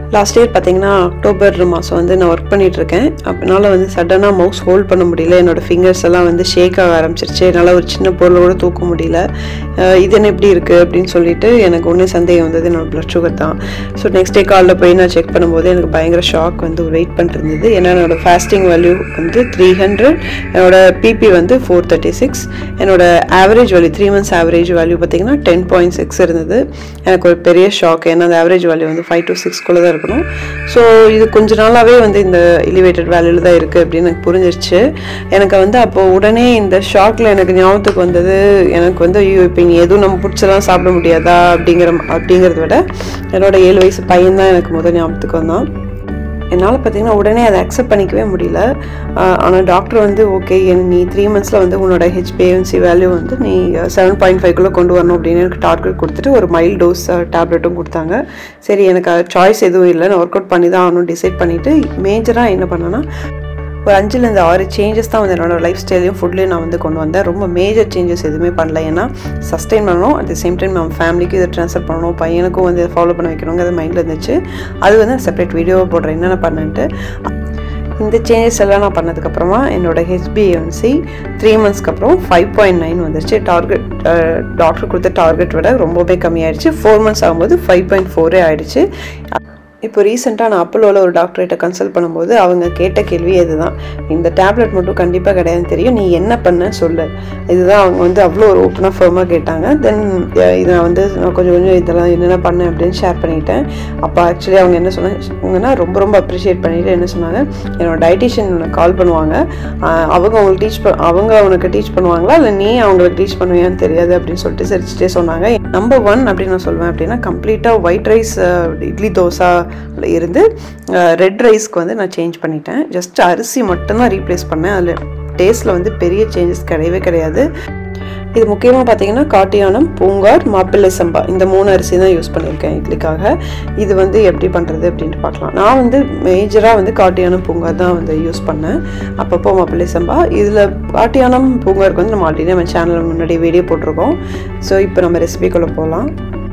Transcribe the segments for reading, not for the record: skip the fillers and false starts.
Last year பார்த்தீங்கன்னா October மாதம் வந்து நான் ஒர்க் பண்ணிகிட்ருக்கேன். அதனால் வந்து சடனாக மவுஸ் ஹோல்ட் பண்ண முடியல. என்னோடய ஃபிங்கர்ஸ் எல்லாம் வந்து ஷேக் ஆக ஆரம்பிச்சிருச்சு. என்னால் ஒரு சின்ன பொருளோட தூக்க முடியல. இது என்ன எப்படி இருக்குது அப்படின்னு சொல்லிட்டு எனக்கு ஒன்றே சந்தேகம் வந்தது என்னோடய ப்ளட் சுகர் தான். ஸோ நெக்ஸ்ட் டே காலில் போய் நான் செக் பண்ணும்போது எனக்கு பயங்கர ஷாக் வந்து வெயிட் பண்ணிருந்தது. ஏன்னா என்னோடய ஃபாஸ்டிங் வேல்யூ வந்து 300, என்னோடய பிபி வந்து 436, என்னோடய average value 3 months average value பார்த்தீங்கன்னா 10.6 இருந்தது. எனக்கு ஒரு பெரிய ஷாக். ஏன்னா அந்த ஆவரேஜ் வேல்யூ வந்து 5 to 6 தான் இருக்கணும். ஸோ இது கொஞ்ச நாளாகவே வந்து இந்த எலிவேட்டட் வேல்யூவில் தான் இருக்குது அப்படின்னு எனக்கு புரிஞ்சிருச்சு. எனக்கு வந்து அப்போது உடனே இந்த ஷாக்கில் எனக்கு ஞாபகத்துக்கு வந்தது, எனக்கு வந்து ஐயோ இப்போ இனி எதுவும் நம்ம பிடிச்சலாம் சாப்பிட முடியாதா அப்படிங்கிறத விட என்னோட 7 வயசு பையன் தான் எனக்கு முதல் ஞாபகத்துக்கு வந்தான். என்னால் பார்த்தீங்கன்னா உடனே அதை அக்செப்ட் பண்ணிக்கவே முடியல. ஆனால் டாக்டர் வந்து ஓகே நீ 3 monthsல வந்து உன்னோட HbA1c வேல்யூ வந்து நீ 7.5 கொண்டு வரணும் அப்படின்னு எனக்கு டார்கெட் கொடுத்துட்டு ஒரு மைல்ட் டோஸ் டேப்லெட்டும் கொடுத்தாங்க. சரி எனக்கு சாய்ஸ் எதுவும் இல்லை, நான் ஒர்க் அவுட் பண்ணி தான் ஆகணும் டிசைட் பண்ணிவிட்டு மேஜராக என்ன பண்ணேன்னா ஒரு 5 to 6 சேஞ்சஸ் தான் வந்து என்னோடய லைஃப் ஸ்டைலையும் ஃபுட்லேயும் நான் வந்து கொண்டு வந்தேன். ரொம்ப மேஜர் சேஞ்சஸ் எதுவுமே பண்ணல. ஏன்னா சஸ்டெயின் பண்ணணும், அட் த சேம் டைம் நம்ம ஃபேமிலிக்கு இதை ட்ரான்ஸ்ஃபர் பண்ணணும், பையனுக்கும் வந்து ஃபாலோ பண்ண வைக்கணுங்க அது மைண்டில் இருந்துச்சு. அது வந்து செப்பரேட் வீடியோவை போடுறேன் என்னென்ன பண்ணேன்ட்டு. இந்த சேஞ்சஸ் எல்லாம் நான் பண்ணதுக்கப்புறமா என்னோடய HbA1c 3 monthsக்கு அப்புறம் 5.9 வந்துருச்சு. டார்கெட் டாக்டர் கொடுத்த டார்கெட் விட ரொம்பவே கம்மியாயிடுச்சு. 4 months ஆகும்போது 5.4 ஆகிடுச்சு. இப்போ ரீசெண்டாக நான் அப்போலோவில் ஒரு டாக்டர்கிட்ட கன்சல்ட் பண்ணும்போது அவங்க கேட்ட கேள்வி இதுதான், இந்த டேப்லெட் மட்டும் கண்டிப்பாக கிடையாதுன்னு தெரியும், நீ என்ன பண்ண சொல்லு. இதுதான் அவங்க வந்து அவ்வளோ ஒரு ஓப்பனாக ஃபர்மாக கேட்டாங்க. தென் இதை வந்து நான் கொஞ்சம் இதெல்லாம் என்னென்ன பண்ணேன் அப்படின்னு ஷேர் பண்ணிட்டேன். அப்போ ஆக்சுவலி அவங்க என்ன சொன்னாங்கன்னா ரொம்ப அப்ரிஷியேட் பண்ணிவிட்டு என்ன சொன்னாங்க, என்னோட டயட்டிஷியன் உனக்கு கால் பண்ணுவாங்க, அவங்க உனக்கு டீச் பண்ணுவாங்களா இல்லை நீ அவங்களுக்கு டீச் பண்ணுவியான்னு தெரியாது அப்படின்னு சொல்லிட்டு சிரிச்சுட்டே சொன்னாங்க. நம்பர் 1 அப்படின்னு நான் சொல்வேன் அப்படின்னா கம்ப்ளீட்டாக ஒயிட் ரைஸ் இட்லி தோசை இருந்து ரெட் ரைஸ்க்கு வந்து நான் சேஞ்ச் பண்ணிட்டேன். ஜஸ்ட் அரிசி மட்டும்தான் ரீப்ளேஸ் பண்ணேன். அதில் டேஸ்ட்டில் வந்து பெரிய சேஞ்சஸ் கிடையாது. இது முக்கியமாக பார்த்தீங்கன்னா காட்டியானம், பூங்கார், மாப்பிள்ளை சம்பா இந்த 3 அரிசி தான் யூஸ் பண்ணியிருக்கேன் இட்லிக்காக. இது வந்து எப்படி பண்ணுறது அப்படின்ட்டு பார்க்கலாம். நான் வந்து மேஜராக வந்து காட்டியானம், பூங்கார் தான் வந்து யூஸ் பண்ணேன். அப்பப்போ மாப்பிள்ளை சம்பா. இதில் காட்டியானம், பூங்காருக்கு வந்து நம்ம ஆல்ரெடி நம்ம சேனலில் முன்னாடி வீடியோ போட்டிருக்கோம். ஸோ இப்போ நம்ம ரெசிபிக்குள்ளே போகலாம்.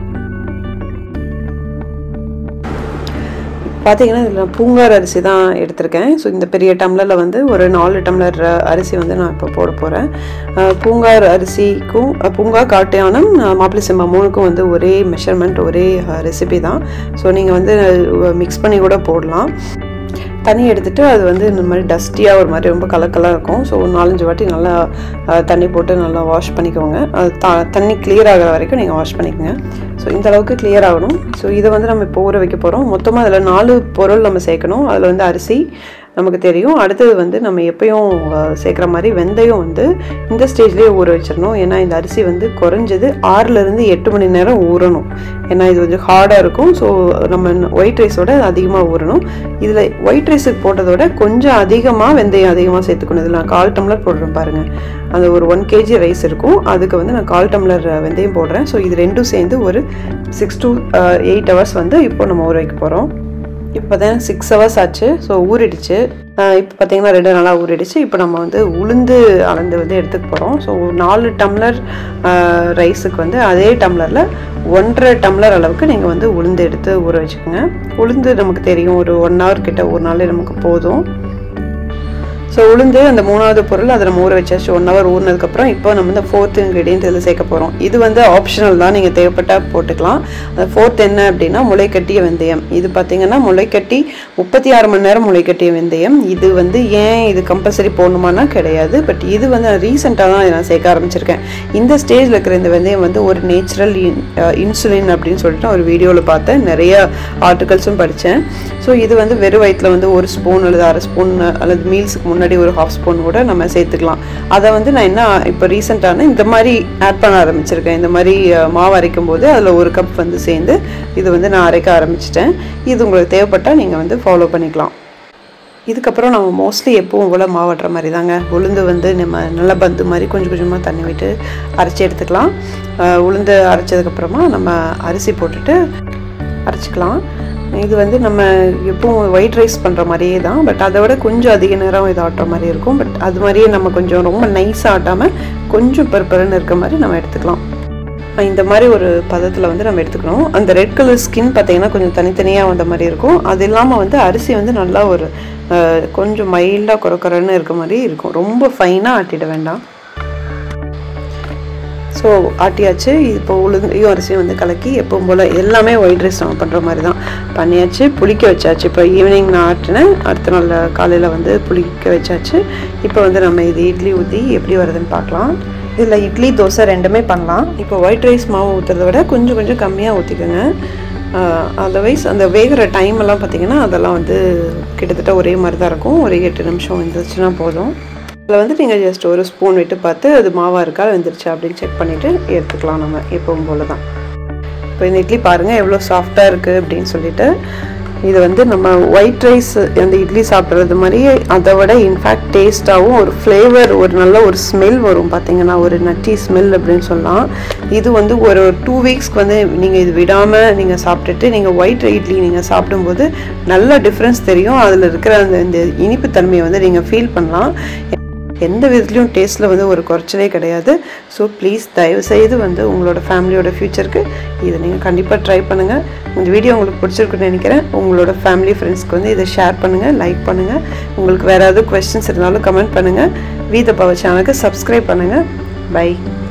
பார்த்தீங்கன்னா இதில் பூங்கார் அரிசி தான் எடுத்திருக்கேன். ஸோ இந்த பெரிய டம்ளரில் வந்து ஒரு 4 டம்ளர் அரிசி வந்து நான் இப்போ போட போகிறேன். பூங்கார் அரிசிக்கும் பூங்கார், காட்டியானம், மாப்பிள்ளை சம்பா 3க்கும் வந்து ஒரே மெஷர்மெண்ட், ஒரே ரெசிபி தான். ஸோ நீங்கள் வந்து மிக்ஸ் பண்ணி கூட போடலாம். தண்ணி எடுத்துகிட்டு அது வந்து இந்த மாதிரி டஸ்டியாக ஒரு மாதிரி ரொம்ப கலக்கலாக இருக்கும். ஸோ 4-5 வாட்டி நல்லா தண்ணி போட்டு நல்லா வாஷ் பண்ணிக்கோங்க. அது தண்ணி கிளியர் ஆகிற வரைக்கும் நீங்கள் வாஷ் பண்ணிக்கோங்க. ஸோ இந்த அளவுக்கு கிளியர் ஆகணும். ஸோ இதை வந்து நம்ம இப்போ ஊற வைக்க போகிறோம். மொத்தமாக அதில் 4 பொருள் நம்ம சேர்க்கணும். அதில் வந்து அரிசி நமக்கு தெரியும். அடுத்தது வந்து நம்ம எப்பயும் சேர்க்குற மாதிரி வெந்தயம் வந்து இந்த ஸ்டேஜ்லேயே ஊற வச்சிடணும். ஏன்னா இந்த அரிசி வந்து குறைஞ்சது 6 to 8 மணி நேரம் ஊறணும். ஏன்னா இது கொஞ்சம் ஹார்டாக இருக்கும். ஸோ நம்ம ஒயிட் ரைஸோட அதிகமாக ஊறணும். இதில் ஒயிட் ரைஸுக்கு போட்டதோட கொஞ்சம் அதிகமாக வெந்தயம் அதிகமாக சேர்த்துக்கணும். இதில் நான் 1/4 டம்ளர் போடுறேன் பாருங்கள். அந்த ஒரு 1 kg ரைஸ் இருக்கும், அதுக்கு வந்து நான் 1/4 டம்ளர் வெந்தயம் போடுறேன். ஸோ இது ரெண்டும் சேர்ந்து ஒரு 6 to 8 hours வந்து இப்போ நம்ம ஊற வைக்க போகிறோம். இப்போ பார்த்தீங்கன்னா 6 hours ஆச்சு. ஸோ ஊறிடுச்சு. இப்போ பார்த்தீங்கன்னா 2 நாளாக ஊறிடுச்சு. இப்போ நம்ம வந்து உளுந்து அளந்து வந்து எடுத்துக்க போகிறோம். ஸோ 4 டம்ளர் ரைஸுக்கு வந்து அதே டம்ளரில் 1.5 டம்ளர் அளவுக்கு நீங்கள் வந்து உளுந்து எடுத்து ஊற வச்சுக்கோங்க. உளுந்து நமக்கு தெரியும், ஒரு 1 hour கிட்ட ஒரு நாள் நமக்கு போதும். ஸோ உளுந்து அந்த 3வது பொருள் அதை நம்ம ஊற வச்சாச்சு. 1 hour ஊறினதுக்கப்புறம் இப்போ நம்ம இந்த 4th இன்க்ரீடியன்ட் இதில் சேர்க்க போகிறோம். இது வந்து ஆப்ஷனல் தான், நீங்கள் தேவைப்பட்டால் போட்டுக்கலாம். அந்த 4th என்ன அப்படின்னா முளைக்கட்டிய வெந்தயம். இது பார்த்தீங்கன்னா முளைக்கட்டி 36 மணி நேரம் முளைக்கட்டிய வெந்தயம். இது வந்து ஏன் இது கம்பல்சரி போடணுமானா கிடையாது. பட் இது வந்து ரீசெண்டாக தான் நான் சேர்க்க ஆரம்பிச்சிருக்கேன். இந்த ஸ்டேஜில் இருக்கிற இந்த வெந்தயம் வந்து ஒரு நேச்சுரல் இன்சுலின் அப்படின்னு சொல்லிட்டு ஒரு வீடியோவில் பார்த்தேன். நிறைய ஆர்டிகல்ஸும் படித்தேன். ஸோ இது வந்து வெறும் வயிற்றில் வந்து 1 ஸ்பூன் அல்லது 1/2 ஸ்பூன் அல்லது மீல்ஸுக்கு முன்னாடி ஒரு 1/2 ஸ்பூன் கூட நம்ம சேர்த்துக்கலாம். அதை வந்து நான் என்ன இப்போ ரீசெண்டான இந்த மாதிரி ஆட் பண்ண ஆரம்பிச்சிருக்கேன். இந்த மாதிரி மாவு அரைக்கும் போது அதில் 1 கப் வந்து சேர்ந்து இது வந்து நான் அரைக்க ஆரம்பிச்சிட்டேன். இது உங்களுக்கு தேவைப்பட்டால் நீங்கள் வந்து ஃபாலோ பண்ணிக்கலாம். இதுக்கப்புறம் நம்ம மோஸ்ட்லி எப்பவும் போல் மாவட்டுற மாதிரி தாங்க. உளுந்து வந்து நம்ம நல்லா பந்து மாதிரி கொஞ்சம் கொஞ்சமாக தண்ணி விட்டு அரைச்சி எடுத்துக்கலாம். உளுந்து அரைச்சதுக்கப்புறமா நம்ம அரிசி போட்டுட்டு அரைச்சிக்கலாம். இது வந்து நம்ம எப்பவும் ஒயிட் ரைஸ் பண்ணுற மாதிரியே தான். பட் அதை விட கொஞ்சம் அதிக நேரம் இது ஆட்டுற மாதிரி இருக்கும். பட் அது மாதிரியே நம்ம கொஞ்சம் ரொம்ப நைஸாக ஆட்டாமல் கொஞ்சம் பருப்பருன்னு இருக்க மாதிரி நம்ம எடுத்துக்கலாம். இந்த மாதிரி ஒரு பதத்தில் வந்து நம்ம எடுத்துக்கணும். அந்த ரெட் கலர் ஸ்கின் பார்த்தீங்கன்னா கொஞ்சம் தனித்தனியாக வந்த மாதிரி இருக்கும். அது இல்லாமல் வந்து அரிசி வந்து நல்லா ஒரு கொஞ்சம் மைல்டாக குறக்குறன்னு இருக்க மாதிரி இருக்கும். ரொம்ப ஃபைனாக ஆட்டிட வேண்டாம். ஸோ ஆட்டியாச்சு. இப்போ உளுந்தையும் அரிசியும் வந்து கலக்கி எப்பவும் போல் எல்லாமே ஒயிட் ரைஸ் நம்ம பண்ணுற மாதிரி தான் பண்ணியாச்சு. புளிக்க வச்சாச்சு. இப்போ ஈவினிங் நான் ஆட்டினேன், அடுத்த நாள் காலையில் வந்து புளிக்க வச்சாச்சு. இப்போ வந்து நம்ம இது இட்லி ஊற்றி எப்படி வருதுன்னு பார்க்கலாம். இதில் இட்லி தோசை ரெண்டுமே பண்ணலாம். இப்போ ஒயிட் ரைஸ் மாவு ஊற்றுறத விட கொஞ்சம் கொஞ்சம் கம்மியாக ஊற்றிக்கோங்க. அதர்வைஸ் அந்த வேகிற டைம் எல்லாம் பார்த்திங்கன்னா அதெல்லாம் வந்து கிட்டத்தட்ட ஒரே மாதிரி தான் இருக்கும். ஒரு 8 நிமிஷம் வெந்துருச்சுன்னா போதும். அதில் வந்து நீங்கள் ஜஸ்ட் ஒரு ஸ்பூன் விட்டு பார்த்து அது மாவாக இருக்கா வெந்துருச்சா அப்படின்னு செக் பண்ணிவிட்டு எடுத்துக்கலாம். நம்ம எப்பவும் போல் தான். இப்போ இந்த இட்லி பாருங்கள் எவ்வளோ சாஃப்டாக இருக்குது அப்படின்னு சொல்லிட்டு. இது வந்து நம்ம ஒயிட் ரைஸ் அந்த இட்லி சாப்பிட்றது மாதிரி அதை விட இன்ஃபேக்ட் டேஸ்ட்டாகவும் ஒரு ஃப்ளேவர், ஒரு நல்ல ஒரு ஸ்மெல் வரும். பார்த்திங்கன்னா ஒரு நட்டி ஸ்மெல் அப்படின்னு சொல்லலாம். இது வந்து ஒரு 2 வீக்ஸ்க்கு வந்து நீங்கள் இது விடாமல் நீங்கள் சாப்பிட்டுட்டு நீங்கள் ஒயிட் இட்லி நீங்கள் சாப்பிடும்போது நல்ல டிஃப்ரென்ஸ் தெரியும். அதில் இருக்கிற இந்த இனிப்பு தன்மையை வந்து நீங்கள் ஃபீல் பண்ணலாம். எந்த விதத்துலையும் டேஸ்ட்டில் வந்து ஒரு குறைச்சலே கிடையாது. ஸோ ப்ளீஸ் தயவுசெய்து வந்து உங்களோட ஃபேமிலியோட ஃப்யூச்சருக்கு இதை நீங்கள் கண்டிப்பாக ட்ரை பண்ணுங்கள். இந்த வீடியோ உங்களுக்கு பிடிச்சிருக்குன்னு நினைக்கிறேன். உங்களோட ஃபேமிலி ஃப்ரெண்ட்ஸ்க்கு வந்து இதை ஷேர் பண்ணுங்கள், லைக் பண்ணுங்கள். உங்களுக்கு வேறு ஏதாவது கொஸ்டின்ஸ் இருந்தாலும் கமெண்ட் பண்ணுங்கள். வி த பவர் சேனலுக்கு சப்ஸ்கிரைப் பண்ணுங்கள். பை.